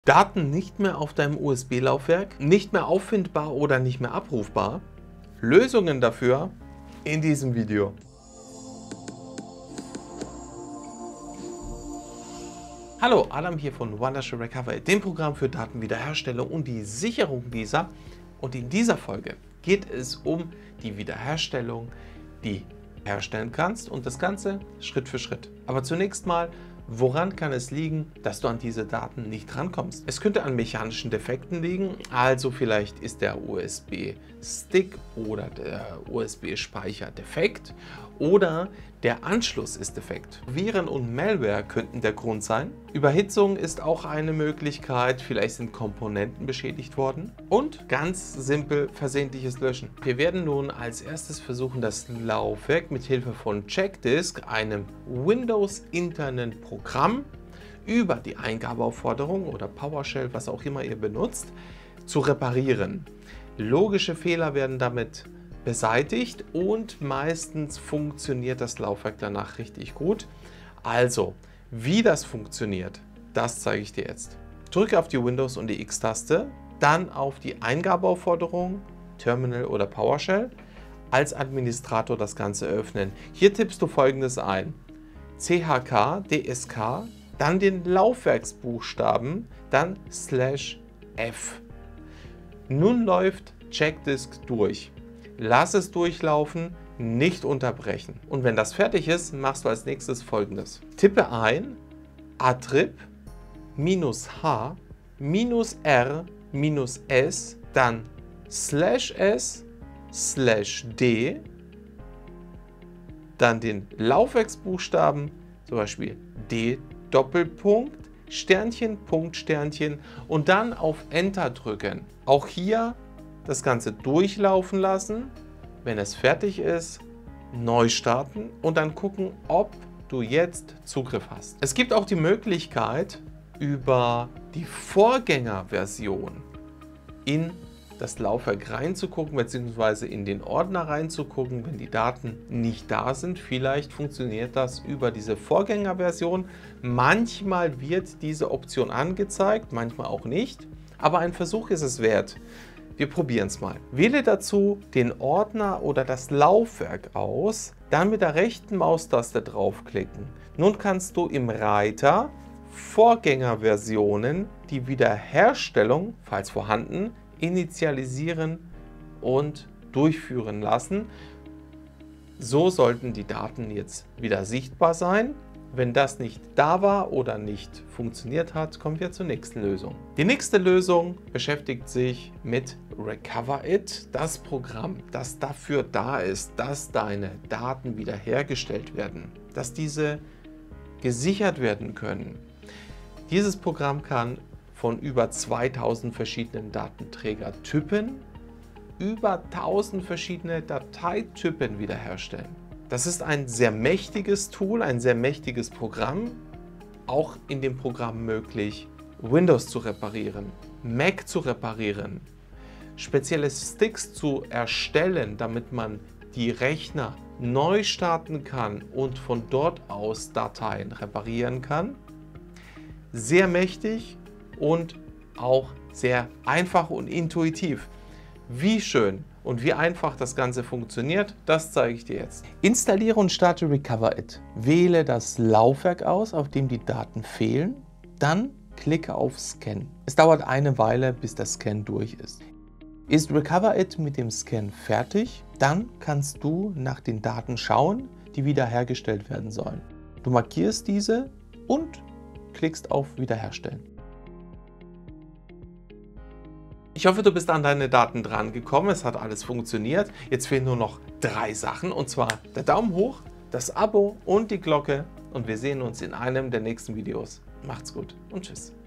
Daten nicht mehr auf deinem USB-Laufwerk, nicht mehr auffindbar oder nicht mehr abrufbar? Lösungen dafür in diesem Video. Hallo, Adam hier von Wondershare Recovery, dem Programm für Datenwiederherstellung und die Sicherung dieser. Und in dieser Folge geht es um die Wiederherstellung, die herstellen kannst und das Ganze Schritt für Schritt. Aber zunächst mal, woran kann es liegen, dass du an diese Daten nicht rankommst? Es könnte an mechanischen Defekten liegen, also vielleicht ist der USB-Stick oder der USB-Speicher defekt oder der Anschluss ist defekt. Viren und Malware könnten der Grund sein. Überhitzung ist auch eine Möglichkeit, vielleicht sind Komponenten beschädigt worden. Und ganz simpel versehentliches Löschen. Wir werden nun als erstes versuchen, das Laufwerk mit Hilfe von Checkdisk, einem Windows-internen Programm, über die Eingabeaufforderung oder PowerShell, was auch immer ihr benutzt, zu reparieren. Logische Fehler werden damit beseitigt und meistens funktioniert das Laufwerk danach richtig gut. Also, wie das funktioniert, das zeige ich dir jetzt. Drücke auf die Windows- und die X-Taste, dann auf die Eingabeaufforderung, Terminal oder PowerShell, als Administrator das Ganze öffnen. Hier tippst du Folgendes ein: CHK, DSK, dann den Laufwerksbuchstaben, dann /F. Nun läuft Checkdisk durch. Lass es durchlaufen, nicht unterbrechen. Und wenn das fertig ist, machst du als nächstes Folgendes. Tippe ein attrib -H -R -S, dann /S/D, dann den Laufwerksbuchstaben, zum Beispiel D Doppelpunkt, Sternchen, Punkt, Sternchen und dann auf Enter drücken. Auch hier das Ganze durchlaufen lassen. Wenn es fertig ist, neu starten und dann gucken, ob du jetzt Zugriff hast. Es gibt auch die Möglichkeit, über die Vorgängerversion in das Laufwerk reinzugucken, beziehungsweise in den Ordner reinzugucken, wenn die Daten nicht da sind. Vielleicht funktioniert das über diese Vorgängerversion. Manchmal wird diese Option angezeigt, manchmal auch nicht. Aber ein Versuch ist es wert. Wir probieren es mal. Wähle dazu den Ordner oder das Laufwerk aus, dann mit der rechten Maustaste draufklicken. Nun kannst du im Reiter Vorgängerversionen die Wiederherstellung, falls vorhanden, initialisieren und durchführen lassen. So sollten die Daten jetzt wieder sichtbar sein. Wenn das nicht da war oder nicht funktioniert hat, kommen wir zur nächsten Lösung. Die nächste Lösung beschäftigt sich mit Recoverit, das Programm, das dafür da ist, dass deine Daten wiederhergestellt werden, dass diese gesichert werden können. Dieses Programm kann von über 2000 verschiedenen Datenträgertypen über 1000 verschiedene Dateitypen wiederherstellen. Das ist ein sehr mächtiges Tool, ein sehr mächtiges Programm. Auch in dem Programm möglich, Windows zu reparieren, Mac zu reparieren, spezielle Sticks zu erstellen, damit man die Rechner neu starten kann und von dort aus Dateien reparieren kann. Sehr mächtig und auch sehr einfach und intuitiv. Wie schön und wie einfach das Ganze funktioniert, das zeige ich dir jetzt. Installiere und starte Recoverit. Wähle das Laufwerk aus, auf dem die Daten fehlen. Dann klicke auf Scan. Es dauert eine Weile, bis der Scan durch ist. Ist Recoverit mit dem Scan fertig, dann kannst du nach den Daten schauen, die wiederhergestellt werden sollen. Du markierst diese und klickst auf Wiederherstellen. Ich hoffe, du bist an deine Daten dran gekommen. Es hat alles funktioniert. Jetzt fehlen nur noch 3 Sachen, und zwar der Daumen hoch, das Abo und die Glocke. Und wir sehen uns in einem der nächsten Videos. Macht's gut und tschüss.